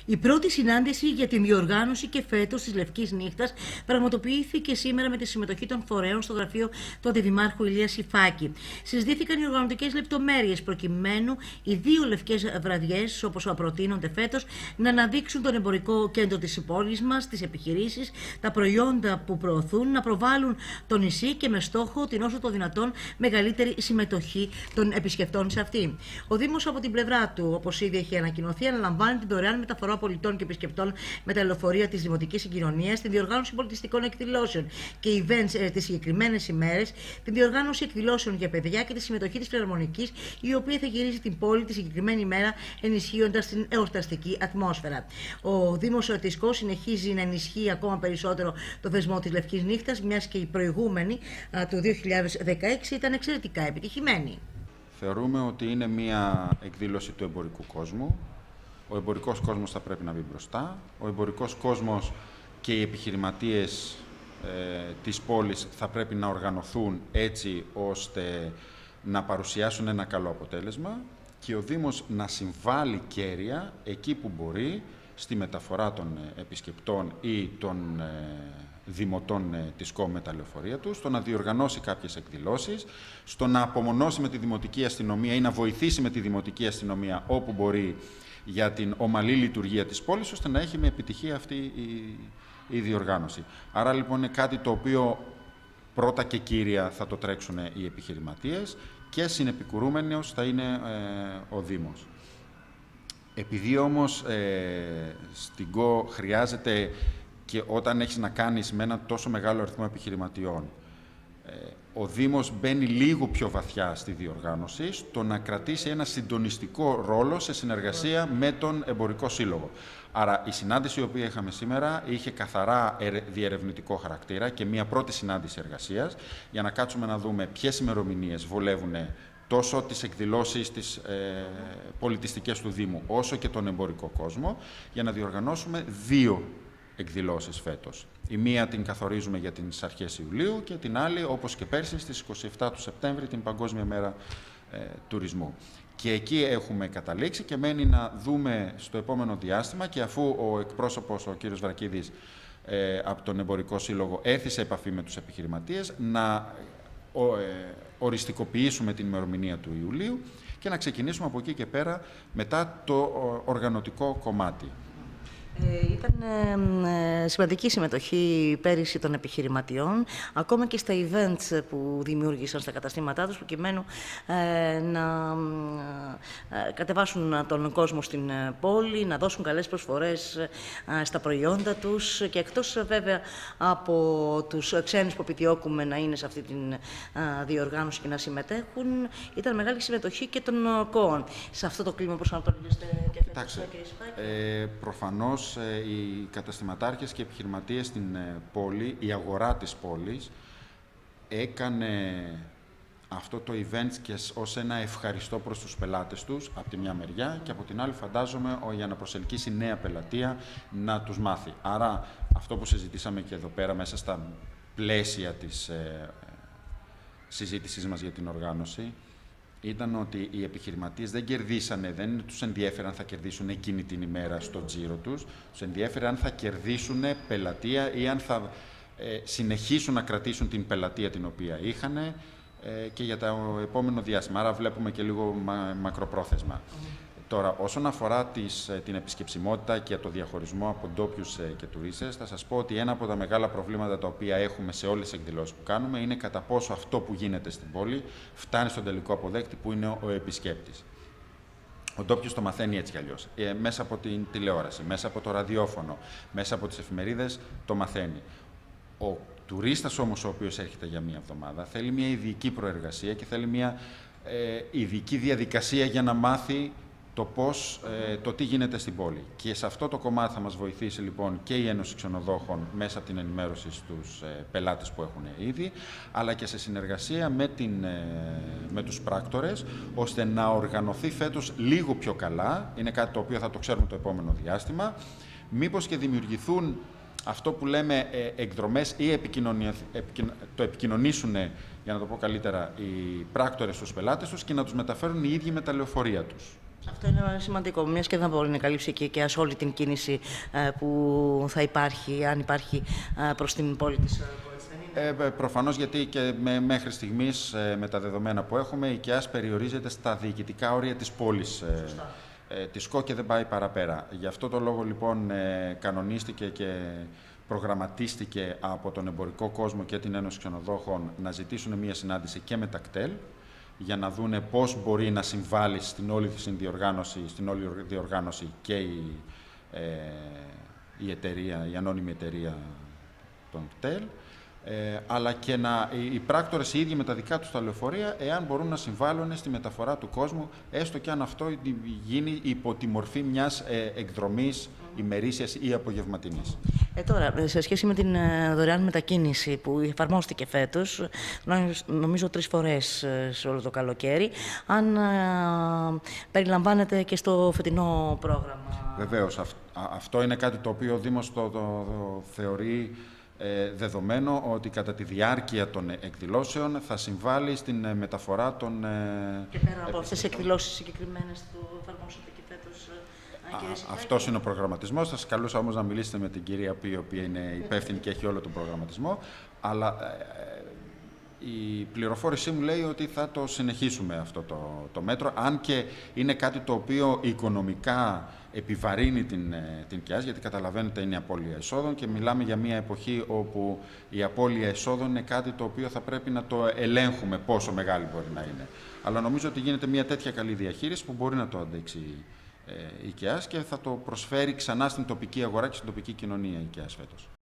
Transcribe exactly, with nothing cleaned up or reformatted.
Η πρώτη συνάντηση για την διοργάνωση και φέτος της Λευκής Νύχτας πραγματοποιήθηκε σήμερα με τη συμμετοχή των φορέων στο γραφείο του Αντιδημάρχου Ηλία Σιφάκη. Συζητήθηκαν οι οργανωτικές λεπτομέρειες προκειμένου οι δύο λευκές βραδιές, όπως προτείνονται φέτος, να αναδείξουν τον εμπορικό κέντρο της πόλης μας, τις επιχειρήσεις, τα προϊόντα που προωθούν, να προβάλλουν το νησί και με στόχο την όσο το δυνατόν μεγαλύτερη συμμετοχή των επισκεπτών σε αυτή. Ο Δήμος από την πλευρά του, όπως ήδη έχει ανακοινωθεί, αναλαμβάνει την δωρεάν μεταφορά πολιτών και επισκεπτών με τα λεωφορεία της Δημοτικής Συγκοινωνίας, την διοργάνωση πολιτιστικών εκδηλώσεων και events ε, τις συγκεκριμένες ημέρες, την διοργάνωση εκδηλώσεων για παιδιά και τη συμμετοχή της Φιλαρμονικής, η οποία θα γυρίζει την πόλη τη συγκεκριμένη ημέρα, ενισχύοντας την εορταστική ατμόσφαιρα. Ο Δήμος της Κος συνεχίζει να ενισχύει ακόμα περισσότερο το θεσμό της Λευκής Νύχτας, μιας και η προηγούμενη α, του δύο χιλιάδες δεκαέξι ήταν εξαιρετικά επιτυχημένη. Θεωρούμε ότι είναι μια εκδήλωση του εμπορικού κόσμου. Ο εμπορικός κόσμος θα πρέπει να μπει μπροστά. Ο εμπορικός κόσμος και οι επιχειρηματίες ε, της πόλης θα πρέπει να οργανωθούν έτσι ώστε να παρουσιάσουν ένα καλό αποτέλεσμα και ο Δήμος να συμβάλλει κέρια εκεί που μπορεί στη μεταφορά των επισκεπτών ή των ε, δημοτών ε, της ΚΟΜ με τα λεωφορεία τους, στο να διοργανώσει κάποιες εκδηλώσεις, στο να απομονώσει με τη Δημοτική Αστυνομία ή να βοηθήσει με τη Δημοτική Αστυνομία όπου μπορεί για την ομαλή λειτουργία της πόλης, ώστε να έχει με επιτυχία αυτή η, η διοργάνωση. Άρα λοιπόν είναι κάτι το οποίο πρώτα και κύρια θα το τρέξουν οι επιχειρηματίες και συνεπικουρούμενος θα είναι ε, ο Δήμος. Επειδή όμως ε, στην ΚΟ χρειάζεται και όταν έχεις να κάνεις με ένα τόσο μεγάλο αριθμό επιχειρηματιών, ο Δήμος μπαίνει λίγο πιο βαθιά στη διοργάνωση, στο να κρατήσει ένα συντονιστικό ρόλο σε συνεργασία με τον Εμπορικό Σύλλογο. Άρα η συνάντηση η οποία είχαμε σήμερα είχε καθαρά διερευνητικό χαρακτήρα και μια πρώτη συνάντηση εργασίας για να κάτσουμε να δούμε ποιες ημερομηνίες βολεύουν τόσο τις εκδηλώσεις τις ε, πολιτιστικές του Δήμου όσο και τον εμπορικό κόσμο, για να διοργανώσουμε δύο εκδηλώσεις φέτος. Η μία την καθορίζουμε για τις αρχές Ιουλίου και την άλλη, όπως και πέρσι, στις είκοσι επτά του Σεπτέμβρη, την Παγκόσμια Μέρα ε, Τουρισμού. Και εκεί έχουμε καταλήξει και μένει να δούμε στο επόμενο διάστημα, και αφού ο εκπρόσωπος, ο κύριος Βρακίδης, ε, από τον Εμπορικό Σύλλογο έρθει σε επαφή με τους επιχειρηματίες, να ο, ε, οριστικοποιήσουμε την ημερομηνία του Ιουλίου και να ξεκινήσουμε από εκεί και πέρα μετά το οργανωτικό κομμάτι. Ε, ήταν ε, σημαντική συμμετοχή πέρυσι των επιχειρηματιών, ακόμα και στα events που δημιούργησαν στα καταστήματά τους, προκειμένου ε, να ε, κατεβάσουν τον κόσμο στην πόλη, να δώσουν καλές προσφορές ε, στα προϊόντα τους, και εκτός βέβαια από τους ξένους που επιδιώκουμε να είναι σε αυτή τη ε, διοργάνωση και να συμμετέχουν, ήταν μεγάλη συμμετοχή και των ΚΟΟΝ. Σε αυτό το κλίμα προσανατολίζεστε και φέτος, κύριε Σιφάκη? Ε, προφανώς οι καταστηματάρχες και επιχειρηματίες στην πόλη, η αγορά της πόλης, έκανε αυτό το event και ως ένα ευχαριστώ προς τους πελάτες τους από τη μια μεριά, και από την άλλη φαντάζομαι για να προσελκύσει νέα πελατεία να τους μάθει. Άρα αυτό που συζητήσαμε και εδώ πέρα μέσα στα πλαίσια της ε, συζήτησής μας για την οργάνωση, ήταν ότι οι επιχειρηματίες δεν κερδίσανε, δεν τους ενδιέφερε αν θα κερδίσουν εκείνη την ημέρα στο τζίρο τους, τους ενδιέφερε αν θα κερδίσουν πελατεία ή αν θα ε, συνεχίσουν να κρατήσουν την πελατεία την οποία είχαν ε, και για το επόμενο διάστημα. Άρα βλέπουμε και λίγο μα, μακροπρόθεσμα. Τώρα, όσον αφορά τις, την επισκεψιμότητα και το διαχωρισμό από ντόπιους και τουρίστες, θα σας πω ότι ένα από τα μεγάλα προβλήματα τα οποία έχουμε σε όλες τις εκδηλώσεις που κάνουμε είναι κατά πόσο αυτό που γίνεται στην πόλη φτάνει στον τελικό αποδέκτη, που είναι ο επισκέπτης. Ο ντόπιος το μαθαίνει έτσι κι αλλιώς. Ε, μέσα από την τηλεόραση, μέσα από το ραδιόφωνο, μέσα από τις εφημερίδες το μαθαίνει. Ο τουρίστας όμως, ο οποίος έρχεται για μία εβδομάδα, θέλει μία ειδική προεργασία και θέλει μία ε, ειδική διαδικασία για να μάθει το πώς, ε, το τι γίνεται στην πόλη. Και σε αυτό το κομμάτι θα μας βοηθήσει λοιπόν και η Ένωση Ξενοδόχων μέσα από την ενημέρωση στους ε, πελάτες που έχουν ήδη, αλλά και σε συνεργασία με, την, ε, με τους πράκτορες, ώστε να οργανωθεί φέτος λίγο πιο καλά. Είναι κάτι το οποίο θα το ξέρουμε το επόμενο διάστημα. Μήπως και δημιουργηθούν αυτό που λέμε ε, εκδρομές ή επικοινωνία, επικοινω, το επικοινωνήσουν, για να το πω καλύτερα, οι πράκτορες στους πελάτες τους και να τους μεταφέρουν οι ίδιοι με τα λεωφορεία τους. Αυτό είναι σημαντικό, μιας και δεν μπορεί να καλύψει και, και όλη την κίνηση ε, που θα υπάρχει, αν υπάρχει ε, προς την πόλη της Πόρτης. Ε, προφανώς, γιατί και με, μέχρι στιγμής ε, με τα δεδομένα που έχουμε η ΚΕΑΣ περιορίζεται στα διοικητικά όρια της πόλης ε, ε, της ΚΟ και δεν πάει παραπέρα. Γι' αυτό το λόγο λοιπόν ε, κανονίστηκε και προγραμματίστηκε από τον εμπορικό κόσμο και την Ένωση Ξενοδόχων να ζητήσουν μια συνάντηση και με τα ΚΤΕΛ για να δούνε πώς μπορεί να συμβάλλει στην όλη διοργάνωση, στην όλη διοργάνωση και η, ε, η εταιρεία, η ανώνυμη εταιρεία των ΚΤΕΛ, ε, αλλά και να, οι πράκτορες οι ίδιοι με τα δικά τους τα λεωφορεία, εάν μπορούν να συμβάλλουν στη μεταφορά του κόσμου, έστω και αν αυτό γίνει υπό τη μορφή μιας ε, εκδρομής ημερήσιας ή απογευματινής. Ε, τώρα, σε σχέση με την ε, δωρεάν μετακίνηση που εφαρμόστηκε φέτος, νομίζω τρεις φορές ε, σε όλο το καλοκαίρι, αν ε, περιλαμβάνεται και στο φετινό πρόγραμμα. Βεβαίως. αυ, α, αυτό είναι κάτι το οποίο ο Δήμος το, το, το θεωρεί ε, δεδομένο, ότι κατά τη διάρκεια των εκδηλώσεων θα συμβάλλει στην ε, μεταφορά των... Ε, και πέρα από αυτές τις εκδηλώσεις συγκεκριμένες που εφαρμόσατε και φέτος... Αυτός είναι ο προγραμματισμός. Θα σας καλούσα όμως να μιλήσετε με την κυρία Π, η οποία είναι υπεύθυνη και έχει όλο τον προγραμματισμό. Αλλά ε, η πληροφόρησή μου λέει ότι θα το συνεχίσουμε αυτό το, το μέτρο, αν και είναι κάτι το οποίο οικονομικά επιβαρύνει την, την ΚΕΑΣ, γιατί καταλαβαίνετε είναι η απώλεια εσόδων και μιλάμε για μια εποχή όπου η απώλεια εσόδων είναι κάτι το οποίο θα πρέπει να το ελέγχουμε πόσο μεγάλη μπορεί να είναι. Αλλά νομίζω ότι γίνεται μια τέτοια καλή διαχείριση που μπορεί να το αντέξει η ΚΕΑΣ και θα το προσφέρει ξανά στην τοπική αγορά και στην τοπική κοινωνία η ΚΕΑΣ φέτος.